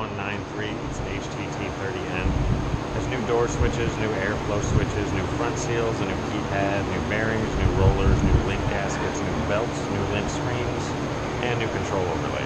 3193. It's an HTT30N. Has new door switches, new airflow switches, new front seals, a new keypad, new bearings, new rollers, new link gaskets, new belts, new link screens, and new control overlay.